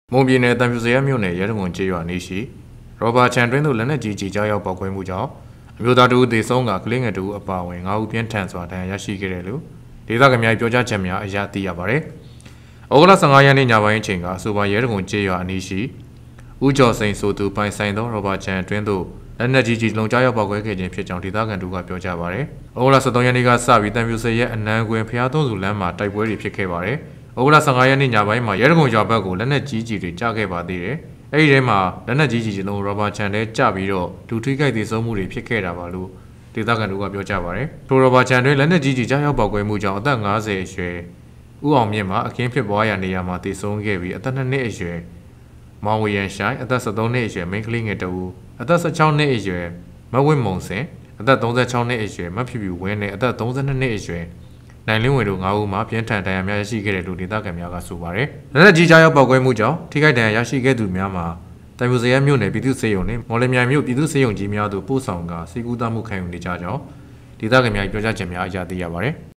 မုံပြည်နယ်တံဖြူစရဲမြို့နယ်ရဲတံခွန်ကျေးရွာနေရှိရောဘာချန်တွင်းသို့လက်နက်ကြီးကြီးကြားရောက်ပေါက်ကွဲမှုကြောင့်အမျိုးသားတို့သေဆုံးကကလေးငယ်တို့အပါအဝင်9ဦးပြင်းထန်စွာဒဏ်ရာရရှိခဲ့တယ်လို့ဒေသခံများပြောကြားချက်များအရသိရပါတယ်။ဩဂုတ်လ15ရက်နေ့ညပိုင်းအချိန်ကအဆိုပါရဲတံခွန်ကျေးရွာအနီးရှိဦးကျော်စိန်ဆိုသူပိုင်ဆိုင်သောရောဘာချန်တွင်းသို့လက်နက်ကြီးကြီးလုံကြားရောက်ပေါက်ကွဲခဲ့ခြင်းဖြစ်ကြောင်းဒေသခံတို့ကပြောကြားပါတယ်။ဩဂုတ်လ13ရက်နေ့ကစပြီးတံဖြူစရဲအနန်းကွင်းဖျားသွန်းစုလမ်းမှာတိုက်ပွဲတွေဖြစ်ခဲ့ပါတယ်။ဩဂုတ်လ15ရက်နေ့ညပိုင်းမှာရဲတံခွန်ရွာဘက်ကိုလက်နက်ကြီးကြီးတွေကြားခဲ့ပါသေးတယ်။အဲဒီထဲမှာလက်နက်ကြီးကြီးလုံးရောဘာချန်ထဲကျပြီးတော့ဒူထွေးကြိုက်သေဆုံးမှုတွေဖြစ်ခဲ့တာပါလို့ဒေသခံတို့ကပြောကြပါတယ်။ထိုရောဘာချန်တွင်လက်နက်ကြီးကြီးကြားရောက်ပေါက်ကွဲမှုကြောင့်အသက်50အရွယ်ဦးအောင်မြင့်မှာအခင်းဖြစ်ပွားရာနေရာမှာသေဆုံးခဲ့ပြီးအသက်2နှစ်အရွယ်မောင်ဝေရန်ရှိုင်းအသက်13နှစ်အရွယ်မိန်းကလေးငယ်တဦးအသက်16နှစ်အရွယ်မဝင်းမုံစင်အသက်36နှစ်အရွယ်မဖြူဖြူဝင်းနဲ့အသက်32နှစ်အရွယ်နိုင်လင်းဝင်တို့9ဦးမှာပြင်းထန်ဒဏ်ရာများရရှိခဲ့တယ်လို့ဒေသခံများကဆိုပါတယ်။လက်နက်ကြီးကြားရောက်ပေါက်ကွဲမှုကြောင့်ထိခိုက်ဒဏ်ရာရရှိခဲ့သူများမှာတံဖြူစရဲမြို့နယ်ပြည်သူ့စေယုံနဲ့မော်လမြိုင်မြို့ပြည်သူ့စေယုံကြီးများတို့ပို့ဆောင်ကစီကူးသားမှုခံယူနေကြကြောင်းဒေသခံများပြောကြားချက်များအရသိရပါတယ်။